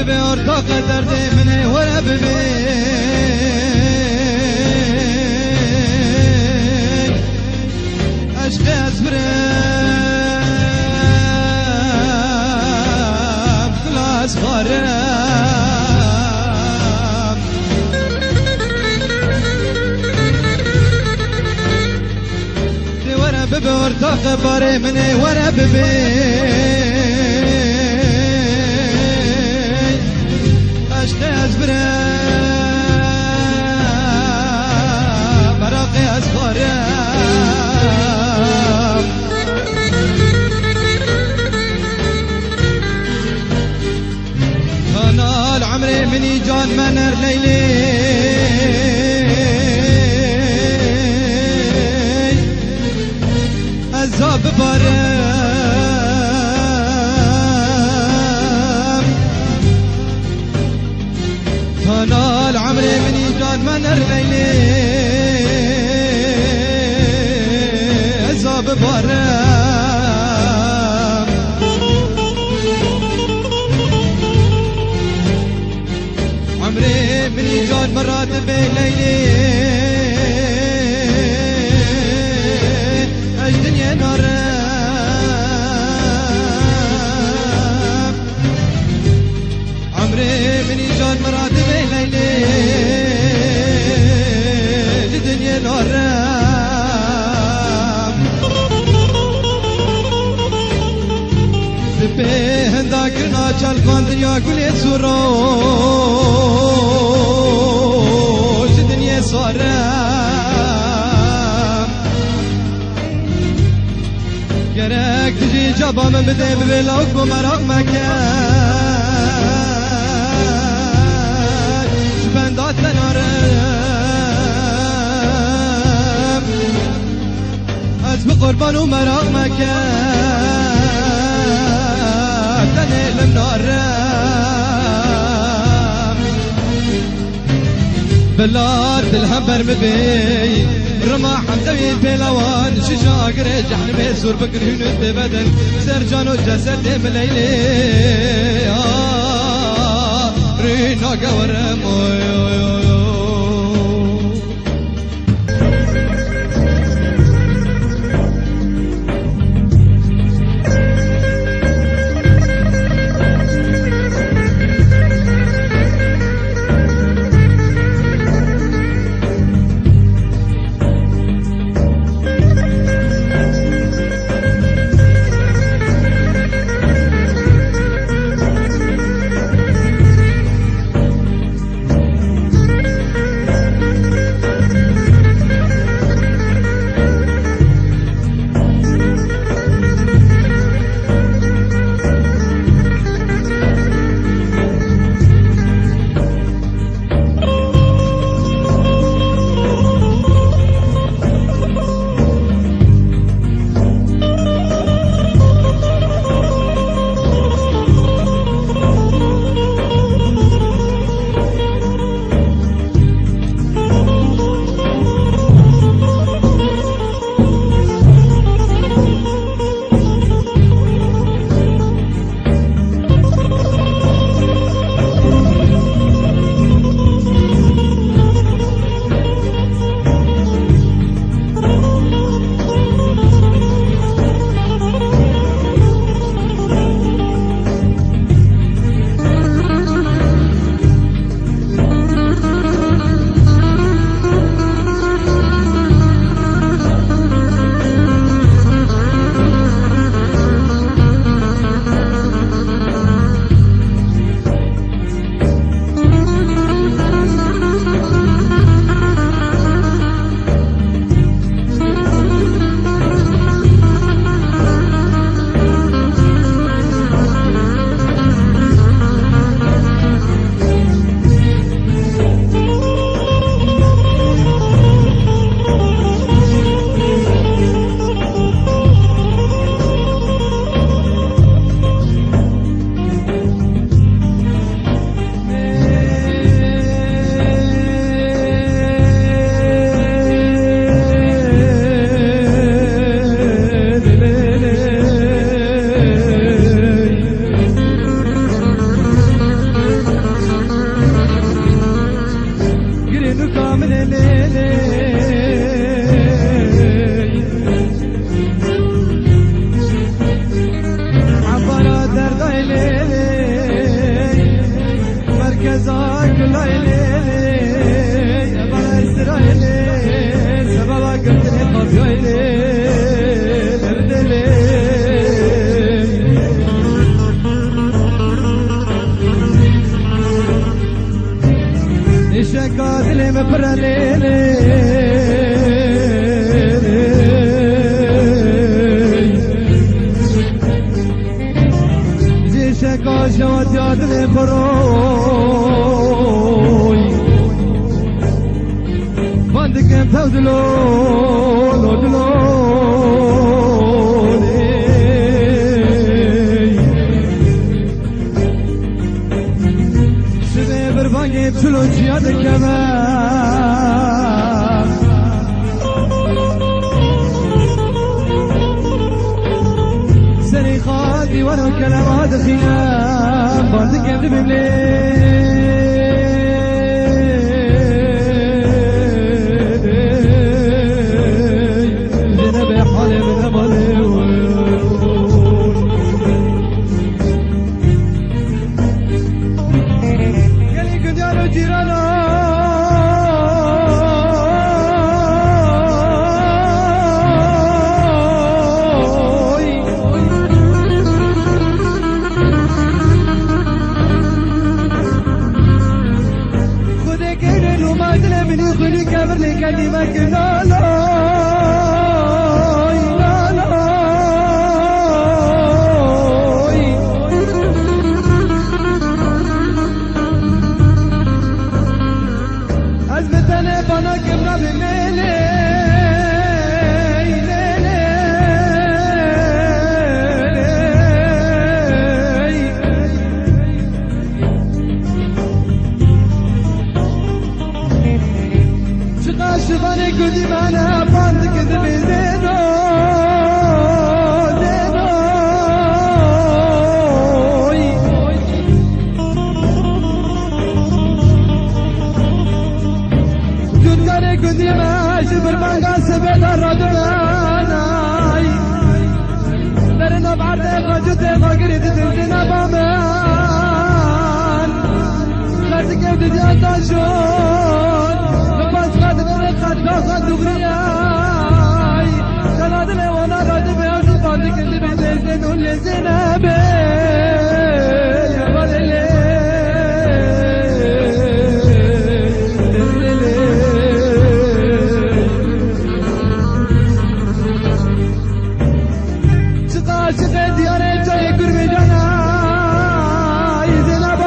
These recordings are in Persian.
ببي ارتاق دردي مني ورا ببي عشقي أزبرم كل أصغرم دي ورا ببي ارتاق باري مني ورا ببي براقي أصغرم أنا العمري مني جان منر ليلي الزاب بارم أنا العمري مني جان منر ليلي عذاب بارم عمري مني جان مرات بليلي الدنيا نارم عمري مني جان مرات بليلي الدنيا نارم سبه ذاكرنا چلقان دنیا گلی سروش دنیا سارم گرک تجی جبام بده ببلاک بمراق مکن شبندات نارم از بقربان و مراق مکن تنیلم نارم بلاد دلهم برمبي رما حمزوي بلوان شجاق رجحن بسور بقر هنود ببدن سرجان وجسد مليلي رينا قورم جوانو كلمات خيام باندك يبدو بملي خلي كبر لي كلمك لا لا لا لا أزمتني بنا كبنا بميلي شباني قدي معنا باندك ذبي زينو زينو جدكاري قدي ما شبر بانقا سبيل الردناناي درنا بعرضي خجوتي خاقري تتنزينا بامان خاتك يبدي جاتا شون خد دغرياي خلاد لي وانا راد بياز باندك اللي بيزين واللي زينبي يا ولي شقا شقا دياري جاي قربي جناي زينب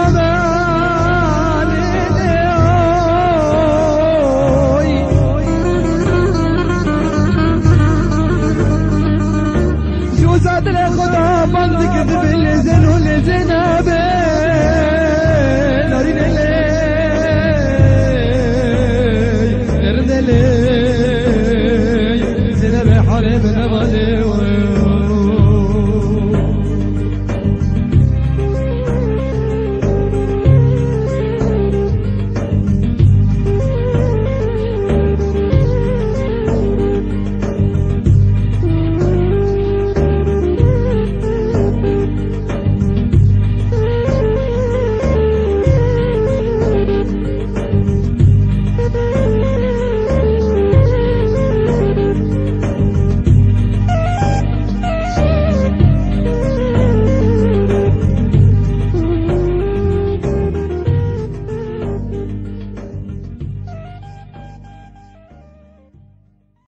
خدا باندك ذبي زين واللي زينبي نارين لي نرد لي زينبي حريم نبالي